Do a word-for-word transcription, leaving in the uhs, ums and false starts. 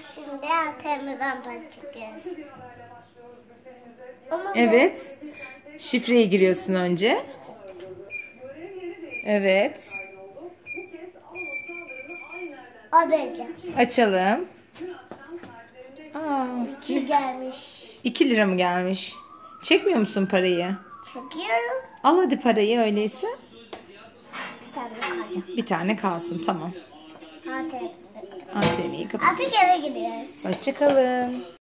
Şimdi A T M'den para çekiyoruz. Evet. Şifreyi giriyorsun önce. Evet. O bence. Açalım. Aa, İki gelmiş. iki lira mı gelmiş? Çekmiyor musun parayı? Çekiyorum. Al hadi parayı öyleyse. Bir tane kalacak. Bir tane kalsın, tamam. A T M'de. A T M'yi kapat. Artık eve gidiyoruz. Hoşça kalın.